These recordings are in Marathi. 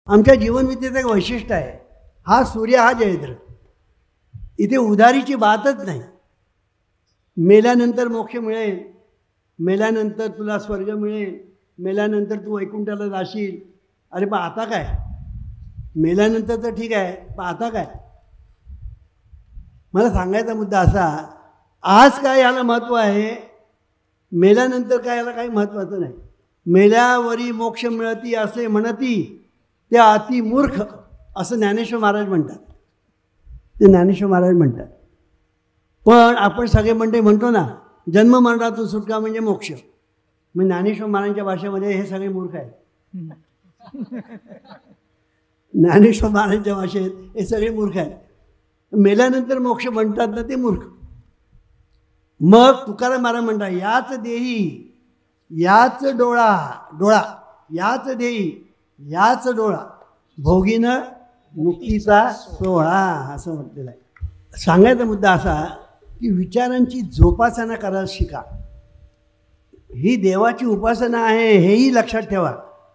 आमच्या जीवनविद्येचं एक वैशिष्ट्य आहे, हा सूर्य हा जयद्र. इथे उधारीची बातच नाही. मेल्यानंतर मोक्ष मिळेल, मेल्यानंतर तुला स्वर्ग मिळेल, मेल्यानंतर तू वैकुंठाला जाशील. अरे पण आता काय? मेल्यानंतर तर ठीक आहे, पण आता काय? मला सांगायचा मुद्दा असा, आज काय याला महत्त्व आहे, मेल्यानंतर काय याला काही महत्त्वाचं नाही. मेल्यावरी मोक्ष मिळती असे म्हणती ते अति मूर्ख, असं ज्ञानेश्वर महाराज म्हणतात. ते ज्ञानेश्वर महाराज म्हणतात. पण आपण सगळे म्हणतो ना, जन्म मरणातून सुटका म्हणजे मोक्ष. मग ज्ञानेश्वर महाराजांच्या भाषेमध्ये हे सगळे मूर्ख आहेत. ज्ञानेश्वर महाराजांच्या भाषेत हे सगळे मूर्ख आहेत. मेल्यानंतर मोक्ष म्हणतात ना, ते मूर्ख. मग तुकाराम महाराज म्हणतात, याच देही याच डोळा याच देही याच डोळा भोगीन मुक्तीचा सोहळा, असं म्हटलेलं आहे. सांगायचा मुद्दा असा की विचारांची जोपासना करायला शिका. ही देवाची उपासना आहे, हेही लक्षात ठेवा.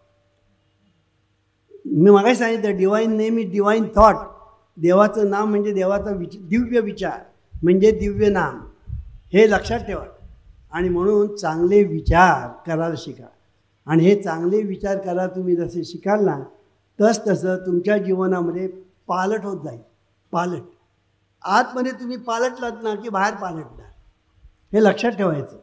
मी मागे सांगितलं, divine name is divine thought. देवाचं नाम म्हणजे देवाचा दिव्य विचार म्हणजे दिव्य नाम, हे लक्षात ठेवा. आणि म्हणून चांगले विचार करायला शिका. आणि हे चांगले विचार करा तुम्ही जसे शिकाल ना, तसं तुमच्या जीवनामध्ये पालट होत जाईल. पालट आतमध्ये तुम्ही पालटलात ना की बाहेर पालटणार, हे लक्षात ठेवायचं.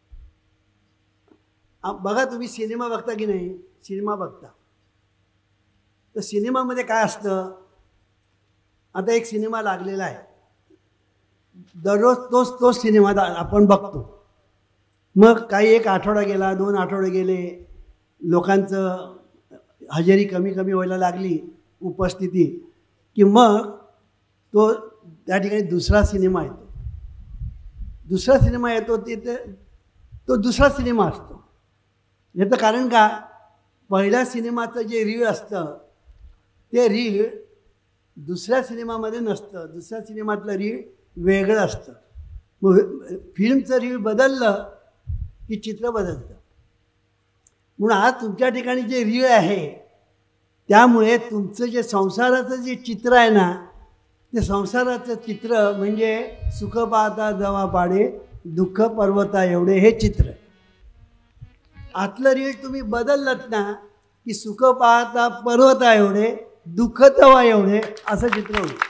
बघा, तुम्ही सिनेमा बघता की नाही? सिनेमा बघता तर सिनेमामध्ये काय असतं, आता एक सिनेमा लागलेला आहे, दररोज तोच सिनेमा आपण बघतो. मग काही एक आठवडा गेला, 2 आठवडे गेले, लोकांचं हजेरी कमी व्हायला लागली, उपस्थिती, की मग तो त्या ठिकाणी दुसरा सिनेमा येतो. दुसरा सिनेमा येतो तिथे तो दुसरा सिनेमा असतो. याचं कारण का? पहिल्या सिनेमाचं जे रीळ असतं ते रीळ दुसऱ्या सिनेमामध्ये नसतं. दुसऱ्या सिनेमातलं रीळ वेगळं असतं. मग फिल्मचं रीळ बदललं की चित्र बदलतं. म्हणून आज तुमच्या ठिकाणी जे रीळ आहे, त्यामुळे तुमचं जे संसाराचं जे चित्र आहे ना, ते संसाराचं चित्र म्हणजे सुख पाहता जवा पाडे दुःख पर्वता एवढे, हे चित्र. आतलं रीळ तुम्ही बदललत ना की सुख पाहता पर्वता एवढे दुःख तवा एवढे, असं चित्र होईल.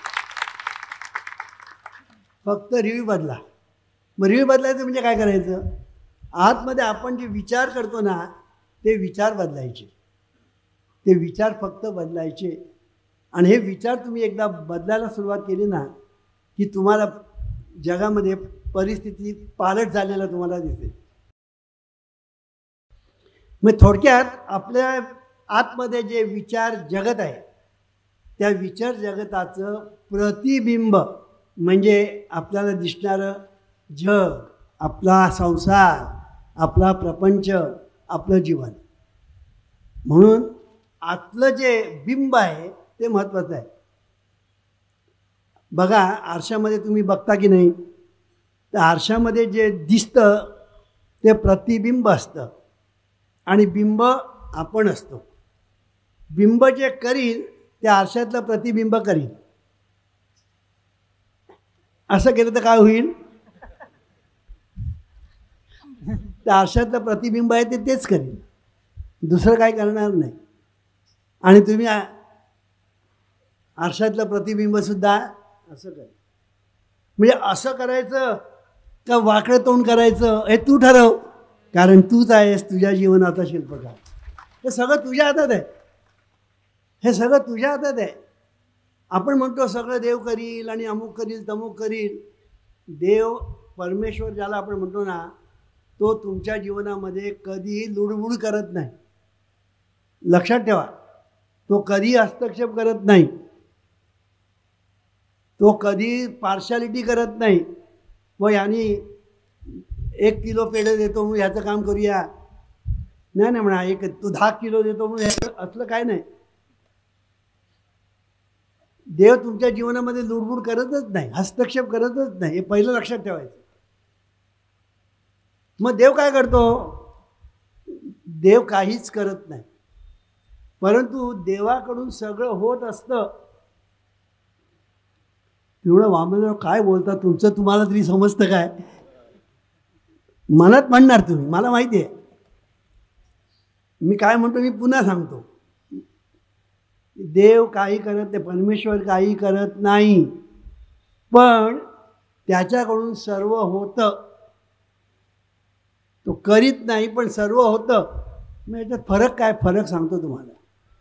फक्त रीळ बदला. मग रीळ बदलायचं म्हणजे काय करायचं? आतमध्ये आपण जे विचार करतो ना, ते विचार बदलायचे. ते विचार फक्त बदलायचे. आणि हे विचार तुम्ही एकदा बदलायला सुरुवात केली ना की तुम्हाला जगामध्ये परिस्थिती पालट झालेला तुम्हाला दिसेल. मग थोडक्यात आपल्या आतमध्ये जे विचार जगत आहे, त्या विचार जगताचं प्रतिबिंब म्हणजे आपल्याला दिसणारं जग, आपला संसार, आपला प्रपंच, आपलं जीवन. म्हणून आतलं जे बिंब आहे ते महत्त्वाचं आहे. बघा, आरशामध्ये तुम्ही बघता की नाही, तर आरशामध्ये जे दिसतं ते प्रतिबिंब असतं आणि बिंब आपण असतो. बिंब जे करील ते आरशातलं प्रतिबिंब करील. असं केलं तर काय होईल? त्या आरशातलं प्रतिबिंब आहे ते तेच करील, दुसरं काय करणार नाही. आणि तुम्ही आरशातलं प्रतिबिंबसुद्धा असं करेल. म्हणजे असं करायचं का वाकडं तोंड करायचं हे तू ठरव, कारण तूच आहेस तुझ्या जीवनाचा शिल्पकार. हे सगळं तुझ्या हातात आहे. हे सगळं तुझ्या हातात आहे. आपण म्हणतो सगळं देव करील आणि अमुक करील तमुक करील. देव परमेश्वर ज्याला आपण म्हणतो ना, तो तुमच्या जीवनामध्ये कधीही लुडबुड करत नाही. लक्षात ठेवा, तो कधीही हस्तक्षेप करत नाही. तो कधी पार्शालिटी करत नाही. व यानी 1 किलो पेढे देतो म्हणून ह्याचं काम करूया, नाही म्हणा, तू 10 किलो देतो म्हणून ह्याचं, असलं काय नाही. देव तुमच्या जीवनामध्ये लुडबुड करतच नाही, हस्तक्षेप करतच नाही. हे पहिलं लक्षात ठेवायचं. मग देव काय करतो? देव काहीच करत नाही. परंतु देवाकडून सगळं होत असतं. एवढं वामनराव काय बोलता, तुमचं तुम्हाला तरी समजतं काय? मनात म्हणणार तुम्ही, मला माहिती आहे. मी काय म्हणतो मी पुन्हा सांगतो. देव काही करत नाही, परमेश्वर काही करत नाही, पण त्याच्याकडून सर्व होतं. तो करीत नाही पण सर्व होतं. मग याच्यात फरक काय? फरक सांगतो तुम्हाला.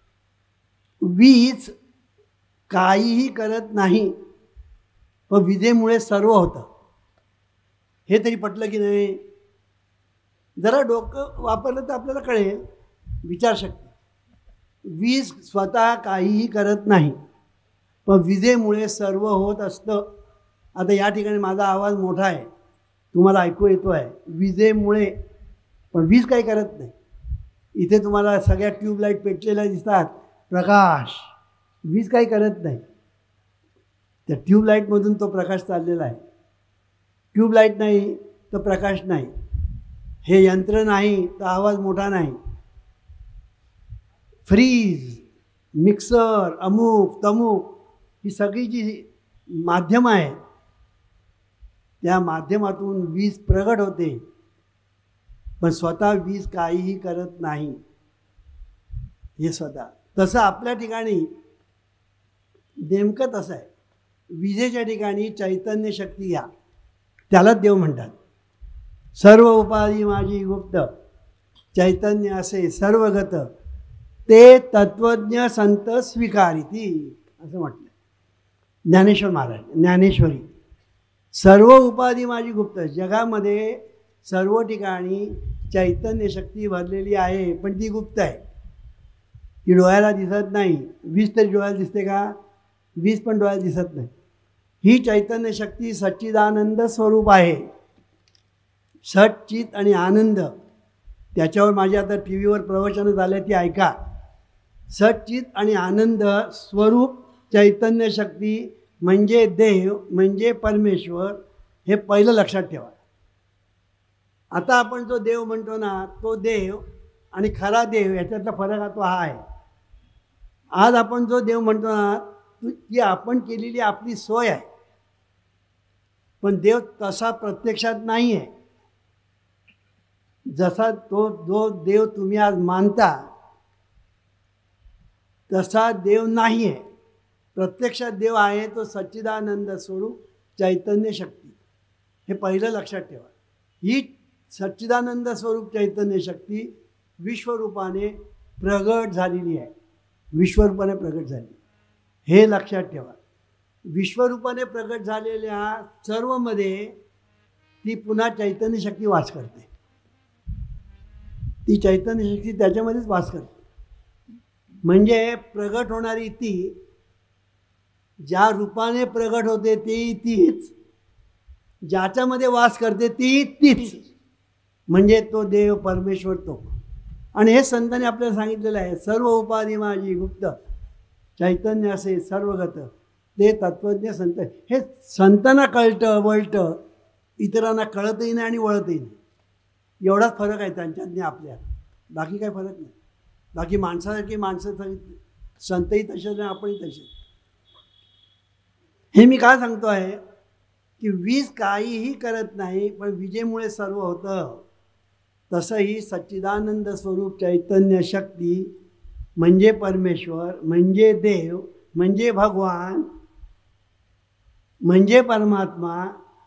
वीज काहीही करत नाही पण विजेमुळे सर्व होतं. हे तरी पटलं की नाही? जरा डोकं वापरलं तर आपल्याला कळेल, विचारशक्ती. वीज स्वतः काहीही करत नाही पण विजेमुळे सर्व होत असतं. आता या ठिकाणी माझा आवाज मोठा आहे, तुम्हाला ऐकू येतो आहे विजेमुळे, पण वीज काही करत नाही. इथे तुम्हाला सगळ्या ट्यूबलाईट पेटलेल्या दिसतात, प्रकाश. वीज काही करत नाही. त्या ट्यूबलाईटमधून तो प्रकाश चाललेला आहे. ट्यूबलाईट नाही तर प्रकाश नाही. हे यंत्र नाही तर आवाज मोठा नाही. फ्रीज, मिक्सर, अमुक तमुक, ही सगळी जी माध्यमं आहेत त्या माध्यमातून वीज प्रगट होते, पण स्वतः वीज काहीही करत नाही. हे स्वतः. तसं आपल्या ठिकाणी नेमकं तसं आहे. विजेच्या ठिकाणी चैतन्य शक्ती घ्या, त्यालाच देव म्हणतात. सर्व उपाधी माझी गुप्त, चैतन्य असे सर्वगत, ते तत्वज्ञ संत स्वीकारिती, असं म्हटलं ज्ञानेश्वर महाराज. ज्ञानेश्वरी. सर्व उपाधी माझी गुप्त. जगामध्ये सर्व ठिकाणी चैतन्य शक्ती भरलेली आहे, पण ती गुप्त आहे. ती डोळ्याला दिसत नाही. वीज तरी डोळ्याला दिसते का? वीज पण डोळ्याला दिसत नाही. ही चैतन्य शक्ती सच्चिदानंद स्वरूप आहे. सच्चित आणि आनंद, त्याच्यावर माझी आता टी व्हीवर प्रवचनं झाले, ती ऐका. सच्चित आणि आनंद स्वरूप चैतन्य शक्ती म्हणजे देव, म्हणजे परमेश्वर. हे पहिलं लक्षात ठेवा. आता आपण जो देव म्हणतो ना, तो देव आणि खरा देव याच्यातला फरक हा तो हा आहे. आज आपण जो देव म्हणतो ना, ती आपण केलेली आपली सोय आहे, पण देव तसा प्रत्यक्षात नाही आहे. जसा तो जो देव तुम्ही आज मानता तसा देव नाही आहे. प्रत्यक्षात देव आहे तो सच्चिदानंद स्वरूप चैतन्य शक्ती. हे पहिलं लक्षात ठेवा. ही सच्चिदानंद स्वरूप चैतन्य शक्ती विश्वरूपाने प्रगट झालेली आहे. विश्वरूपाने प्रगट झाली, हे लक्षात ठेवा. विश्वरूपाने प्रगट झालेल्या सर्वमध्ये ती पुन्हा चैतन्य शक्ती वास करते. ती चैतन्य शक्ती त्याच्यामध्येच वास करते. म्हणजे प्रगट होणारी ती, ज्या रूपाने प्रगट होते ती तीच, ज्याच्यामध्ये वास करते ती तीच, म्हणजे तो देव परमेश्वर तो. आणि हे संतांनी आपल्याला सांगितलेलं आहे. सर्व उपाधी माझी गुप्त, चैतन्य असे सर्वगत, ते तत्वज्ञ संत. हे संतांना कळतं वळतं, इतरांना कळतही नाही आणि वळतही नाही. एवढाच फरक आहे त्यांच्यात आपल्यात, बाकी काही फरक नाही. बाकी माणसासारखी माणसं संतही तसेच आणि आपणही तसेच. हे मी काय सांगतो आहे की वीज काहीही करत नाही पण विजेमुळे सर्व होतं. तसंही सच्चिदानंद स्वरूप चैतन्य शक्ती म्हणजे परमेश्वर, म्हणजे देव, म्हणजे भगवान, म्हणजे परमात्मा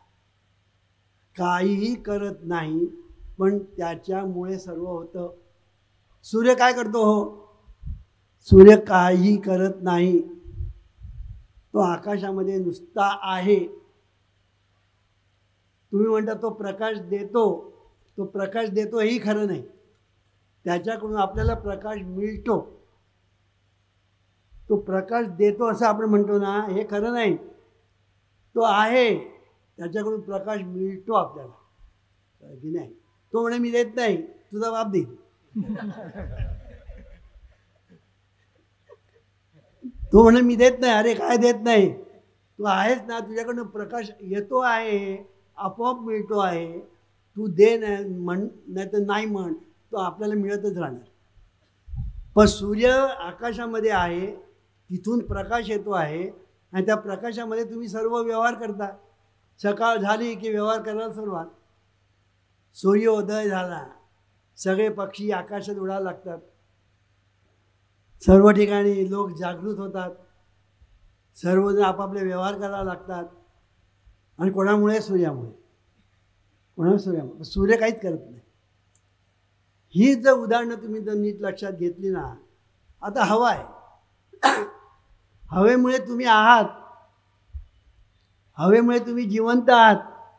काहीही करत नाही पण त्याच्यामुळे सर्व होतं. सूर्य काय करतो? हो, सूर्य काहीही करत नाही, तो आकाशामध्ये नुसता आहे. तुम्ही म्हणता तो प्रकाश देतो, तो प्रकाश देतो हेही खरं नाही. त्याच्याकडून आपल्याला प्रकाश मिळतो. तो प्रकाश देतो असं आपण म्हणतो ना, हे खरं नाही. तो आहे, त्याच्याकडून प्रकाश मिळतो आपल्याला, की नाही? तो म्हणे मी देत नाही, तुझा बाप देईल. तो म्हणे मी देत नाही. अरे काय देत नाही? तू आहेस ना, तुझ्याकडून प्रकाश येतो आहे, आपोआप मिळतो आहे. तू दे नाही म्हण, नाही तर नाही म्हण, तो आपल्याला मिळतच राहणार. पण सूर्य आकाशामध्ये आहे, तिथून प्रकाश येतो आहे आणि त्या प्रकाशामध्ये तुम्ही सर्व व्यवहार करता. सकाळ झाली की व्यवहार करायला सुरुवात. सूर्योदय झाला, सगळे पक्षी आकाशात उडायला लागतात. सर्व ठिकाणी लोक जागृत होतात, सर्वजण आपापले व्यवहार करायला लागतात. आणि कोणामुळे? सूर्यामुळे. कोणामुळे? सूर्यामुळे. सूर्य काहीच करत नाही. ही जर उदाहरणं तुम्ही जर नीट लक्षात घेतली ना, आता हवा आहे, हवेमुळे तुम्ही आहात, हवेमुळे तुम्ही जिवंत आहात.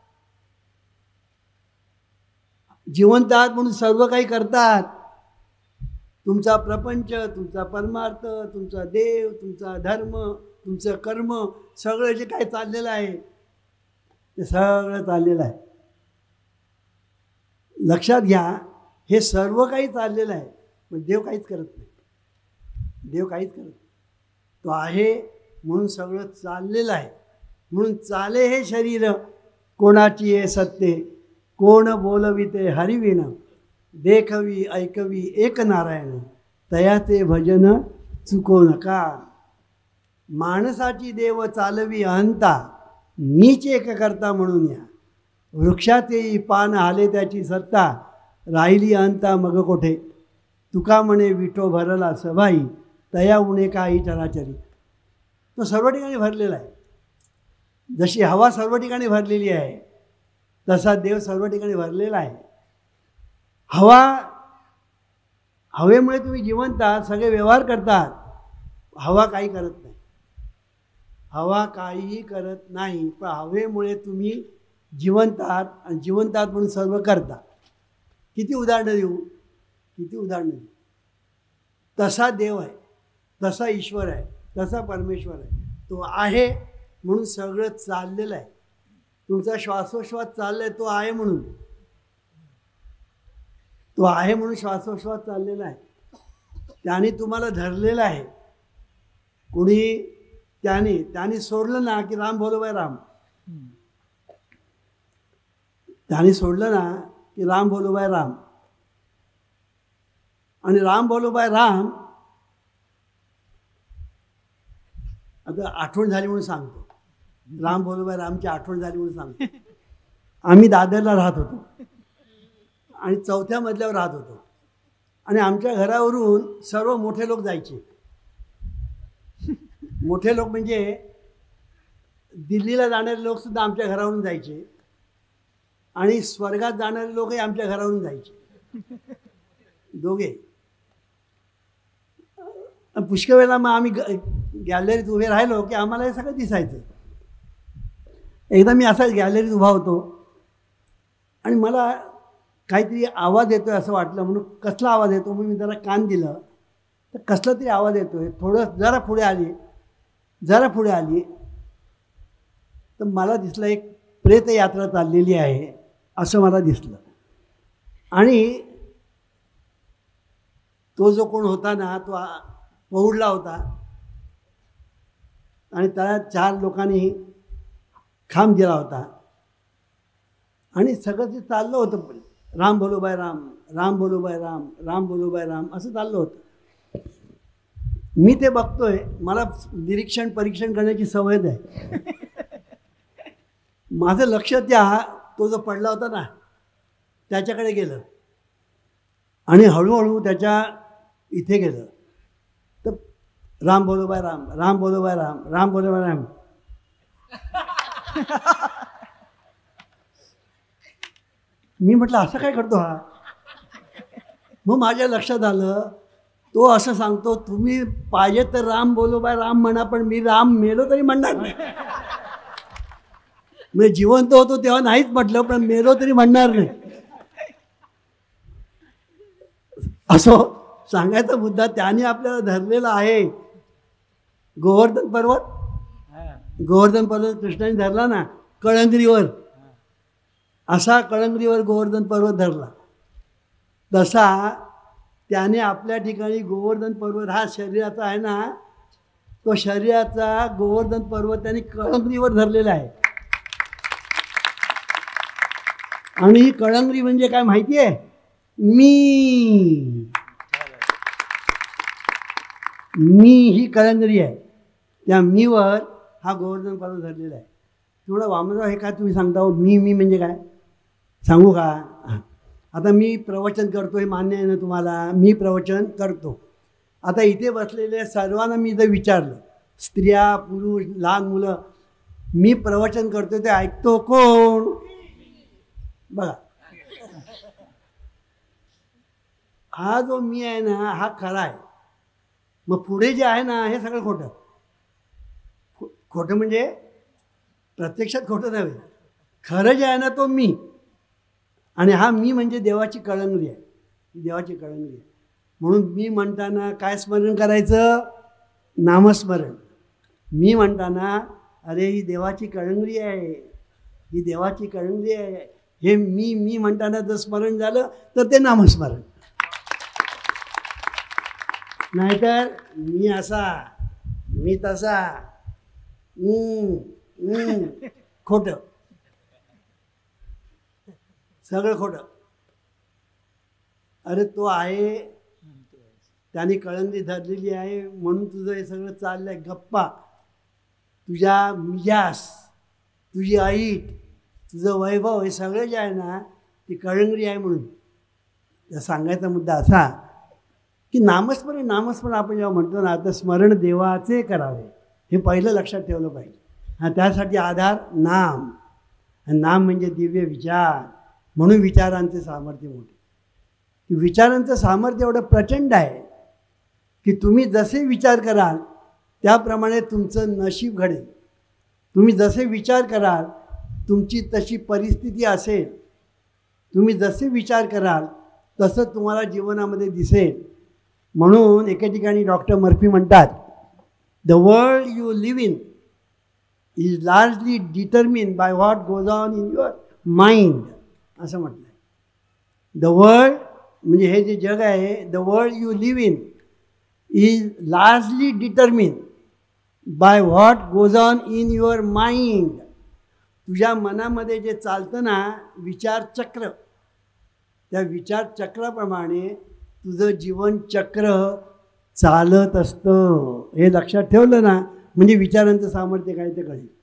जिवंत आहात म्हणून सर्व काही करतात. तुमचा प्रपंच, तुमचा परमार्थ, तुमचा देव, तुमचा धर्म, तुमचं कर्म, सगळं जे काही चाललेलं आहे ते सगळं चाललेलं आहे. लक्षात घ्या, हे सर्व काही चाललेलं आहे, पण देव काहीच करत नाही. देव काहीच करत नाही. तो आहे म्हणून सगळं चाललेलं आहे. म्हणून चाले हे शरीर कोणाची हे सत्ते, कोण बोलविते हरिविण, देखवी ऐकवी एक नारायण, तयाचे भजन चुको नका. माणसाची देव चालवी अहंता, मीच एक करता म्हणून या. वृक्षाचेही पान हाले त्याची सत्ता, राहिली अहंता मग कोठे. तुका म्हणे विठो भरला सभाई, तया उणे काही चराचरी. तो सर्व ठिकाणी भरलेला आहे. जशी हवा सर्व ठिकाणी भरलेली आहे, तसा देव सर्व ठिकाणी भरलेला आहे. हवेमुळे तुम्ही जिवंत आहात, सगळे व्यवहार करतात. हवा काही करत नाही. हवा काहीही करत नाही, पण हवेमुळे तुम्ही जिवंत आहात आणि जिवंत आहात म्हणून सर्व करता. किती उदाहरणं देऊ, किती उदाहरणं देऊ. तसा देव आहे, तसा ईश्वर आहे, तसा परमेश्वर आहे. तो आहे म्हणून सगळं चाललेलं आहे. तुमचा श्वासोश्वास चाललाय, तो आहे म्हणून. तो आहे म्हणून श्वासोश्वास चाललेला आहे. त्याने तुम्हाला धरलेलं आहे. कुणी त्याने सोडलं ना की राम बोलो बाय राम. त्याने सोडलं ना की राम बोलो बाय राम. आणि राम बोलो बाय राम, आता आठवण झाली म्हणून सांगतो. राम बोलो बाय रामची आठवण झाली म्हणून सांगतो. आम्ही दादरला राहत होतो आणि 4थ्या मजल्यावर राहत होतो. आणि आमच्या घरावरून सर्व मोठे लोक जायचे. मोठे लोक म्हणजे दिल्लीला जाणारे लोकसुद्धा आमच्या घरावरून जायचे आणि स्वर्गात जाणारे लोकही आमच्या घरावरून जायचे, दोघे. पुष्कळ वेळेला मग आम्ही गॅलरीत उभे राहिलो की आम्हाला हे सगळं दिसायचं. एकदा मी असाच गॅलरीत उभा होतो आणि मला काहीतरी आवाज येतोय असं वाटलं. म्हणून कसला आवाज येतो म्हणून मी जरा कान दिलं, तर कसला तरी आवाज येतोय. थोडं जरा पुढे आली तर मला दिसलं एक प्रेतयात्रा चाललेली आहे असं मला दिसलं. आणि तो जो कोण होता ना, तो पौडला होता आणि त्याला 4 लोकांनी खांब दिला होता. आणि सगळं ते चाललं होतं, राम बोलो बाय राम, राम बोलो बाय राम, राम बोलो बाय राम असं चाललं होतं. मी ते बघतोय, मला निरीक्षण परीक्षण करण्याची सवयच आहे. माझं लक्ष तो जो पडला होता ना त्याच्याकडे गेलं आणि हळूहळू त्याच्या इथे गेलं. तर राम बोलो बाय राम, राम बोलो बाय राम, राम बोलो बाय राम. मी म्हटलं असं काय करतो हा. मग माझ्या लक्षात आलं, तो असं सांगतो, तुम्ही पाहिजे तर राम बोलो बाय राम म्हणा, पण मी राम मेलो तरी म्हणणार नाही. म्हणजे जिवंत होतो तेव्हा नाहीच म्हटलं, पण मेलो तरी म्हणणार नाही. असं सांगायचा मुद्दा त्याने आपल्याला धरलेला आहे. गोवर्धन पर्वत कृष्णाने धरला ना कळंगरीवर, असा कळंगरीवर गोवर्धन पर्वत धरला. तसा त्याने आपल्या ठिकाणी गोवर्धन पर्वत हा शरीराचा आहे ना, तो शरीराचा गोवर्धन पर्वत त्याने कळंगरीवर धरलेला आहे. आणि ही कळंगरी म्हणजे काय माहिती आहे? मी. मी ही कळंगरी आहे, त्या मीवर हा गोवर्धन पर्वत धरलेला आहे. तेवढं वामनराव हे काय तुम्ही सांगता हो, मी म्हणजे काय सांगू का? आता मी प्रवचन करतो हे मान्य आहे ना तुम्हाला, मी प्रवचन करतो. आता इथे बसलेल्या सर्वांना मी जर विचारलं, स्त्रिया पुरुष लहान मुलं, मी प्रवचन करतो ते ऐकतो कोण? बघा, हा जो मी आहे ना हा खरा आहे. मग पुढे जे आहे ना हे सगळं खोटं. खोटं म्हणजे प्रत्यक्षात खोटं नव्हे, खरं जे आहे ना तो मी. आणि हा मी म्हणजे देवाची कळंगरी आहे, देवाची कळंगरी आहे. म्हणून मी म्हणताना काय स्मरण करायचं? नामस्मरण. मी म्हणताना अरे ही देवाची कळंगरी आहे, ही देवाची कळंगरी आहे, हे मी म्हणताना जर स्मरण झालं तर ते नामस्मरण. नाहीतर मी असा मी तसा खोटं, सगळं खोटं. अरे तो आहे, त्याने कळंगरी धरलेली आहे म्हणून तुझं हे सगळं चाललं आहे. गप्पा, तुझ्या मिजास, तुझी ऐट, तुझं वैभव, हे सगळं जे आहे ना ती कळंगरी आहे. म्हणून सांगायचा मुद्दा असा की नामस्मरण आपण जेव्हा म्हणतो ना तर स्मरण देवाचे करावे, हे पहिलं लक्षात ठेवलं पाहिजे. त्यासाठी आधार नाम, आणि नाम म्हणजे दिव्य विचार. म्हणून विचारांचे सामर्थ्य मोठे. की विचारांचं सामर्थ्य एवढं प्रचंड आहे की तुम्ही जसे विचार कराल त्याप्रमाणे तुमचं नशीब घडेल. तुम्ही जसे विचार कराल तुमची तशी परिस्थिती असेल. तुम्ही जसे विचार कराल तसं तुम्हाला जीवनामध्ये दिसेल. म्हणून एके ठिकाणी डॉक्टर मर्फी म्हणतात, the world you live in is largely determine by what goes on in your mind, असं म्हटलं आहे. द वर्ल्ड म्हणजे हे जे जग आहे, the world you live in is largely determine by what goes on in your mind. तुझ्या मनामध्ये जे चालतं ना विचारचक्र, त्या विचारचक्राप्रमाणे तुझं जीवनचक्र चालत असतं. हे लक्षात ठेवलं ना म्हणजे विचारांचं सामर्थ्य काय ते कळेल.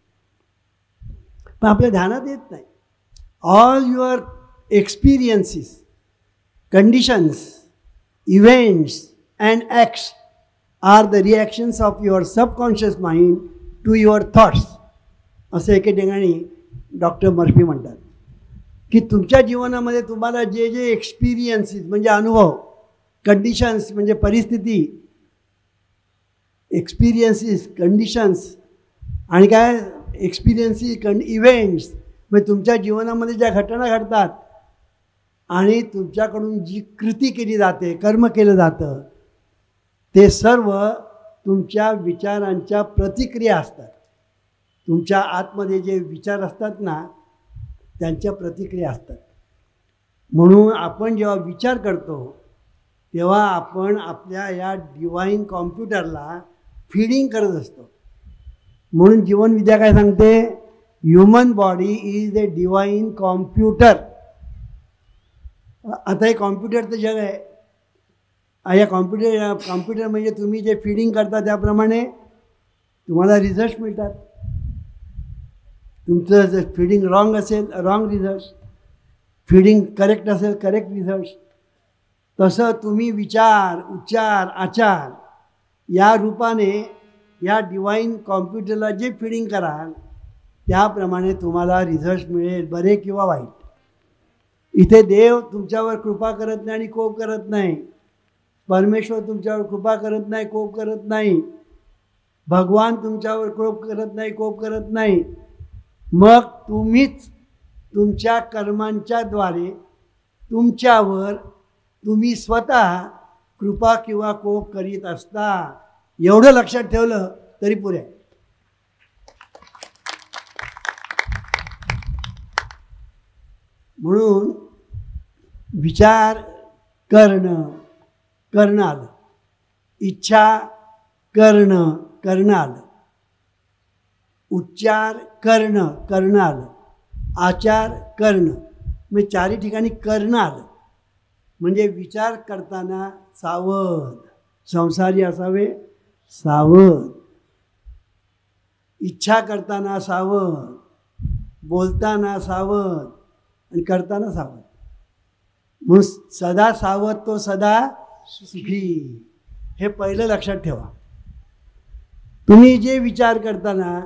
पण आपल्या ध्यानात येत नाही. All your experiences, conditions, events and acts are the reactions of your subconscious mind to your thoughts, असं एके ठिकाणी डॉक्टर मर्फी म्हणतात. की तुमच्या जीवनामध्ये तुम्हाला जे जे एक्सपिरियन्सेस म्हणजे अनुभव, कंडिशन्स म्हणजे परिस्थिती, एक्सपिरियन्सेस, कंडिशन्स आणि काय एक्सपिरियन्सेस, इव्हेंट्स म्हणजे तुमच्या जीवनामध्ये ज्या घटना घडतात आणि तुमच्याकडून जी कृती केली जाते, कर्म केलं जातं, ते सर्व तुमच्या विचारांच्या प्रतिक्रिया असतात. तुमच्या आतमध्ये जे विचार असतात ना त्यांच्या प्रतिक्रिया असतात. म्हणून आपण जेव्हा विचार करतो तेव्हा आपण आपल्या या डिवाईन कॉम्प्युटरला फीडिंग करत असतो. म्हणून जीवनविद्या काय सांगते? Human body is a divine computer. आता हे कॉम्प्युटरचं जग आहे. या कॉम्प्युटर म्हणजे तुम्ही जे फीडिंग करता त्याप्रमाणे तुम्हाला रिझल्ट मिळतात. तुमचं जर फीडिंग रॉंग असेल रॉंग रिझल्ट, फीडिंग करेक्ट असेल करेक्ट रिझल्ट. तसं तुम्ही विचार, उच्चार, आचार या रूपाने या डिवाईन कॉम्प्युटरला जे फीडिंग कराल त्याप्रमाणे तुम्हाला रिझल्ट मिळेल, बरे किंवा वाईट. इथे देव तुमच्यावर कृपा करत नाही आणि कोप करत नाही. परमेश्वर तुमच्यावर कृपा करत नाही, कोप करत नाही. भगवान तुमच्यावर कोप करत नाही, कोप करत नाही. मग तुम्हीच तुमच्या कर्मांच्या द्वारे तुमच्यावर तुम्ही स्वतः कृपा किंवा कोप करीत असता. एवढं लक्षात ठेवलं तरी पुरे आहे. म्हणून विचार करणं आलं, इच्छा करणं आलं, उच्चार करणं आलं, आचार करणं म्हणजे चारी ठिकाणी करणं आलं. म्हणजे विचार करताना सावध, संसारी असावे, सावध, इच्छा करताना सावध, बोलताना सावध आणि करताना सावध. म्हणून सदा सावध तो सदा सुखी. हे पहिलं लक्षात ठेवा. तुम्ही जे विचार करताना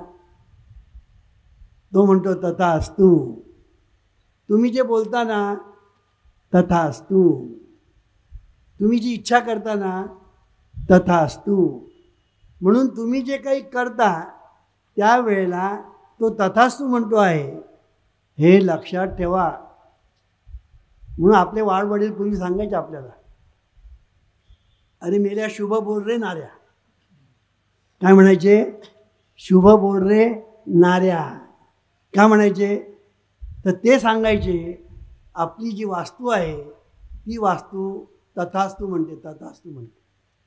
तो म्हणतो तथास्तु. तुम्ही जे बोलताना तथास्तु. तुम्ही जी इच्छा करताना तथास्तु. म्हणून तुम्ही जे काही करता त्यावेळेला तो तथास्तु म्हणतो आहे, हे लक्षात ठेवा. म्हणून आपले वाडवडील पूर्वी सांगायचे आपल्याला, अरे मेल्या शुभ बोल रे नाऱ्या. काय म्हणायचे? शुभ बोल रे नाऱ्या. का म्हणायचे? तर ते सांगायचे आपली जी वास्तू आहे ती वास्तू तथास्तु म्हणते, तथास्तु म्हणते.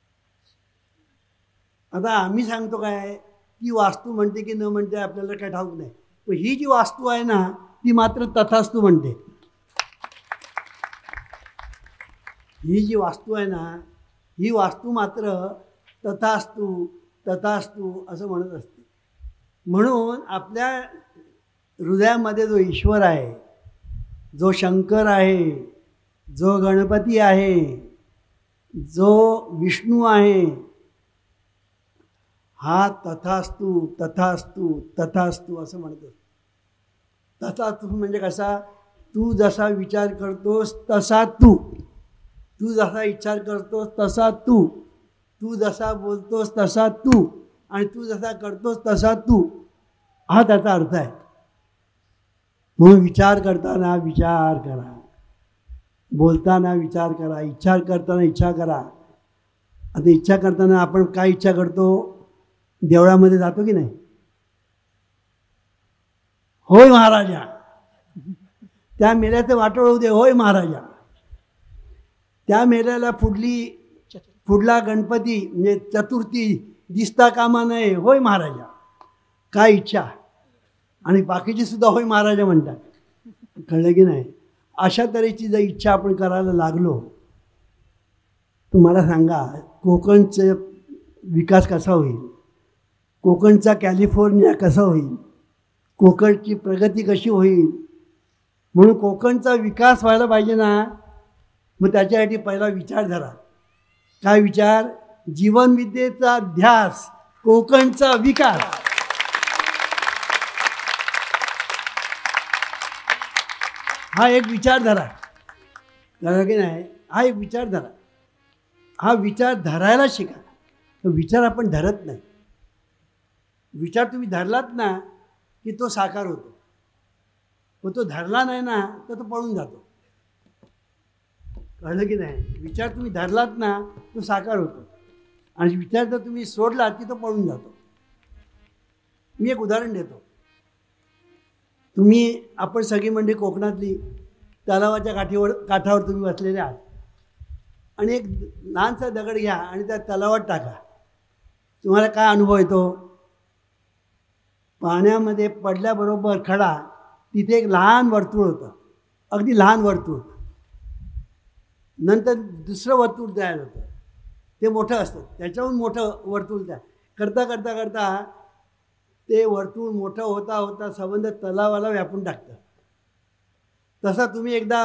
आता आम्ही सांगतो काय, ती वास्तू म्हणते की न म्हणते आपल्याला काय ठाऊक नाही. पण ही जी वास्तू आहे ना ती मात्र तथास्तु म्हणते. ही जी वास्तू आहे ना ही वास्तू मात्र तथास्तु तथास्तु असं म्हणत असते. म्हणून आपल्या हृदयामध्ये जो ईश्वर आहे, जो शंकर आहे, जो गणपती आहे, जो विष्णू आहे, हा तथास्तु तथास्तु तथास्तु असं म्हणतो. तथास्तु म्हणजे कसा? तू जसा विचार करतोस तसा तू, तू जसा विचार करतोस तसा तू, तू जसा बोलतोस तसा तू, आणि तू जसा करतोस तसा तू. हा त्याचा अर्थ आहे. म्हणून विचार करताना विचार करा, बोलताना विचार करा, इच्छा करताना इच्छा करा. आता इच्छा करताना आपण काय इच्छा करतो? देवळामध्ये जातो की नाही? होय महाराजा, त्या मेल्याचं वाटोळ होऊ दे. होय महाराजा, त्या मेल्याला पुढला गणपती म्हणजे चतुर्थी दिसता कामा नये. होय महाराजा. काय इच्छा? आणि बाकीची सुद्धा होय महाराजा म्हणतात. कळलं की नाही? अशा तऱ्हेची जर इच्छा आपण करायला लागलो, तुम्हाला सांगा कोकणचा विकास कसा होईल, कोकणचा कॅलिफोर्निया कसा होईल, कोकणची प्रगती कशी होईल. म्हणून कोकणचा विकास व्हायला पाहिजे ना, मग त्याच्यासाठी पहिला विचार धरा. काय विचार? जीवनविद्येचा ध्यास, कोकणचा विकास. हा एक विचार धरा. कळलं की नाही? हा एक विचार धरा. हा विचार धरायला शिका. तो विचार आपण धरत नाही. विचार तुम्ही धरलात ना की तो साकार होतो, पण तो धरला नाही ना तर तो पळून जातो. कळलं की नाही? विचार तुम्ही धरलात ना तो साकार होतो, आणि विचार जर तुम्ही सोडलात की तो पळून जातो. मी एक उदाहरण देतो. आपण सगळी मंडळी कोकणातली तलावाच्या काठावर तुम्ही बसलेले आहात, आणि एक लहानसा दगड घ्या आणि त्या तलावात टाका. तुम्हाला काय अनुभव येतो? पाण्यामध्ये पडल्याबरोबर खडा तिथे एक लहान वर्तुळ होतं, अगदी लहान वर्तुळ. नंतर दुसरं वर्तुळ तयार होतं, ते मोठं असतं, त्याच्याहून मोठं वर्तुळ तयार करता करता करता ते वर्तुळ मोठं होता होता संबंध तलावाला व्यापून टाकतं. तसा तुम्ही एकदा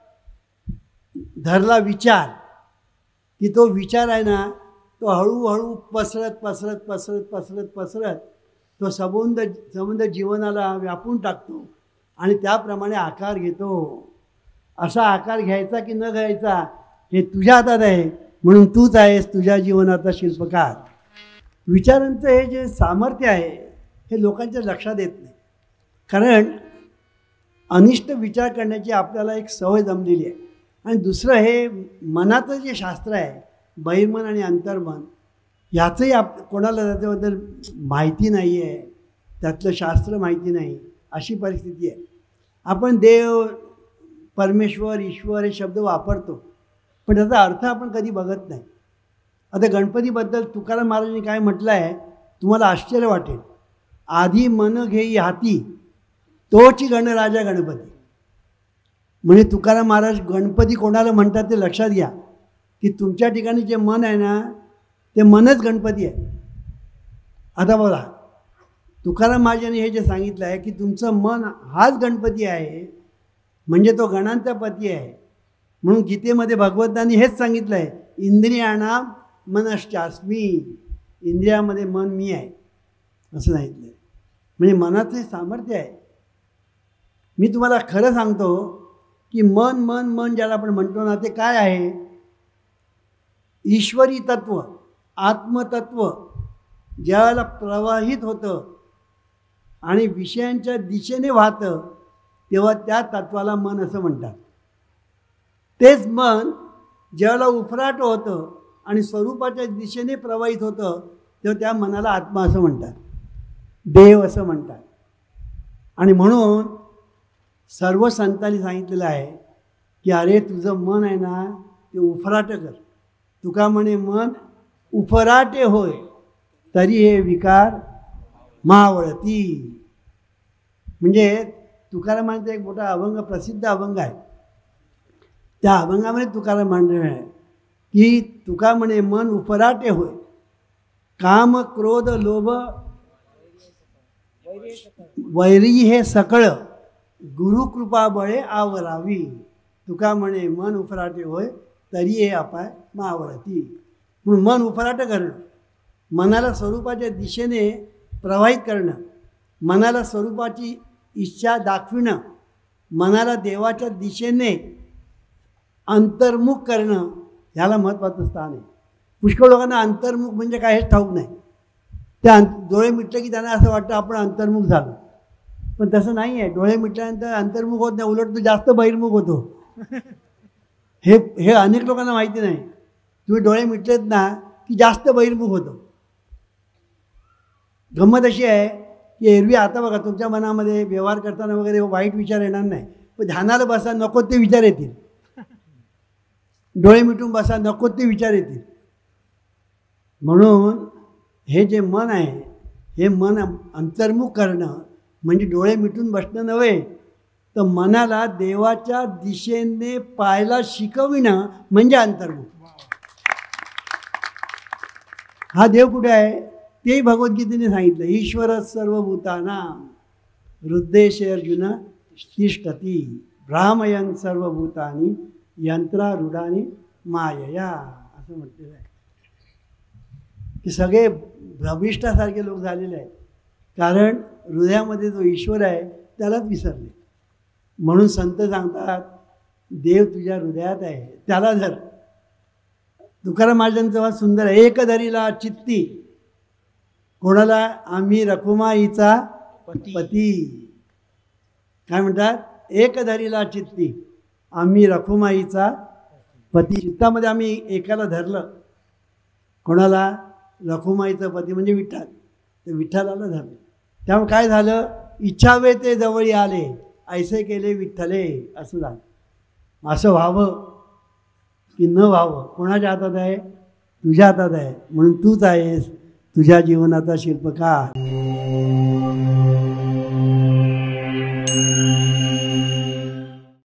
धरला विचार की तो विचार आहे ना तो हळूहळू पसरत पसरत पसरत पसरत पसरत तो संबंध जीवनाला व्यापून टाकतो, आणि त्याप्रमाणे आकार घेतो. असा आकार घ्यायचा की न घ्यायचा हे तुझ्या हातात आहे. म्हणून तूच आहेस तुझ्या जीवनाचा शिल्पकार. विचारांचं हे जे सामर्थ्य आहे हे लोकांच्या लक्षात येत नाही, कारण अनिष्ट विचार करण्याची आपल्याला एक सवय जमलेली आहे. आणि दुसरं हे मनाचं जे शास्त्र आहे, बहिर्मन आणि अंतर्मन, याचंही कोणाला त्याच्याबद्दल माहिती नाही आहे, त्यातलं शास्त्र माहिती नाही, अशी परिस्थिती आहे. आपण देव, परमेश्वर, ईश्वर हे शब्द वापरतो, पण त्याचा अर्थ आपण कधी बघत नाही. आता गणपतीबद्दल तुकाराम महाराजांनी काय म्हटलं आहे तुम्हाला आश्चर्य वाटेल. आधी मन घेई हाती तोची गणराजा गणपती. म्हणजे तुकाराम महाराज गणपती कोणाला म्हणतात ते लक्षात घ्या, की तुमच्या ठिकाणी जे मन आहे ना ते मनच गणपती आहे. आता बघा, तुकाराम महाराजांनी हे जे सांगितलं आहे की तुमचं मन हाच गणपती आहे, म्हणजे तो गणांचा पती आहे. म्हणून गीतेमध्ये भगवंतांनी हेच सांगितलं आहे, इंद्रियाणाम मनश्चास्मी, इंद्रियामध्ये मन मी आहे असं सांगितलं आहे. म्हणजे मनाचं हे सामर्थ्य आहे. मी तुम्हाला खरं सांगतो की मन मन मन ज्याला आपण म्हणतो ना, ते काय आहे? ईश्वरी तत्व, आत्मतत्व ज्यावेळेला प्रवाहित होतं आणि विषयांच्या दिशेने वाहतं, तेव्हा त्या तत्वाला मन असं म्हणतात. तेच मन ज्यावेळेला उफराट होतं आणि स्वरूपाच्या दिशेने प्रवाहित होतं, तेव्हा त्या मनाला आत्मा असं म्हणतात, देव असं म्हणतात. आणि म्हणून सर्व संतांनी सांगितलेलं आहे की अरे तुझं मन आहे ना, ते उफराट कर. तुका म्हणे मन उफराटे होय, तरी हे विकार मावळती. म्हणजे तुकारामांचा एक मोठा अभंग, प्रसिद्ध अभंग आहे. त्या अभंगामध्ये तुकाराम म्हणणे आहे की तुका म्हणे मन उफराटे होय, काम क्रोध लोभ वैरी हे सकळ, गुरुकृपा बळे आवरावी. तुका म्हणे मन उफराटे होय, तरी हे अपाय मावळती. म्हणून मन उफराट करणं, मनाला स्वरूपाच्या दिशेने प्रवाहित करणं, मनाला स्वरूपाची इच्छा दाखविणं, मनाला देवाच्या दिशेने अंतर्मुख करणं, ह्याला महत्त्वाचं स्थान आहे. पुष्कळ लोकांना अंतर्मुख म्हणजे काय हे ठाऊक नाही. त्या डोळे मिटले की त्यांना असं वाटतं आपण अंतर्मुख झालो, पण तसं नाही आहे. डोळे मिटल्यानंतर अंतर्मुख होत नाही, उलट तो जास्त बहिर्मुख होतो. हे हे अनेक लोकांना माहिती नाही. तुम्ही डोळे मिटलेत ना की जास्त बहिर्मुख होतो. गंमत अशी आहे की एरवी आता बघा, तुमच्या मनामध्ये व्यवहार करताना वगैरे वाईट विचार येणार नाही, पण ध्यानाला बसा नको ते विचार येतील. डोळे मिटून बसा नको ते विचार येतील. म्हणून हे जे मन आहे, हे मन अंतर्मुख करणं म्हणजे डोळे मिटून बसणं नव्हे, तर मनाला देवाच्या दिशेने पाहायला शिकविणं म्हणजे अंतर्मुख. हा देव कुठे आहे तेही भगवद्गीतेने सांगितलं. ईश्वर सर्वभूतानां हृद्देशे अर्जुन तिष्ठती, भ्रामयन् सर्वभूतानि यंत्रारूढानि मायया, असं म्हटलेलं आहे. की सगळे भ्रमिष्ठासारखे लोक झालेले आहेत, कारण हृदयामध्ये जो ईश्वर आहे त्यालाच विसरले. म्हणून संत सांगतात देव तुझ्या हृदयात आहे, त्याला धर. तुकाराम महाराजांचं वाद सुंदर आहे. एक धरीला चित्ती, कोणाला? आम्ही रखुमाईचा पती. काय म्हणतात? एक धरीला चित्ती, आम्ही रखुमाईचा पती. चित्तामध्ये आम्ही एकाला धरलं. कोणाला? रखुमाईचा पती म्हणजे विठ्ठल. ते विठ्ठलाला धरलं. त्यामुळे काय झालं? इच्छावे ते जवळी आले, ऐसे केले विठ्ठले, असं झालं. असं व्हावं की न व्हावं कोणाच्या हातात आहे? तुझ्या हातात आहे. म्हणून तूच आहेस तुझ्या जीवनाचा शिल्पकार.